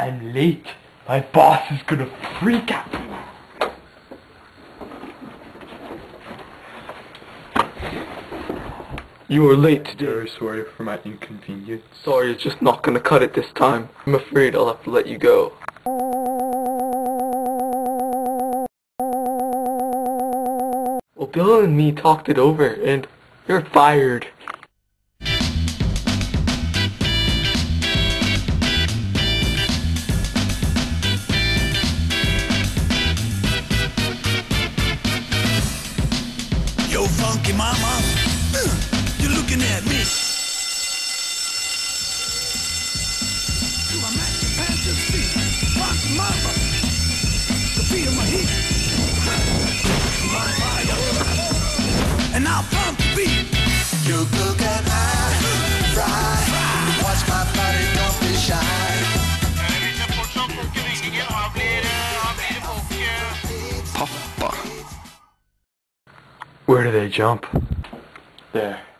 I'm late. My boss is gonna freak out. You are late today. Very sorry for my inconvenience. Sorry, it's just not gonna cut it this time. I'm afraid I'll have to let you go. Well, Bill and me talked it over, and you're fired. Yo, funky mama, you're looking at me. Do I match your pants and feet? Funky mama, the beat of my heat. My fire, and I'll pump the beat. You cook and I fry. Watch my body, don't be shy. Where do they jump? There.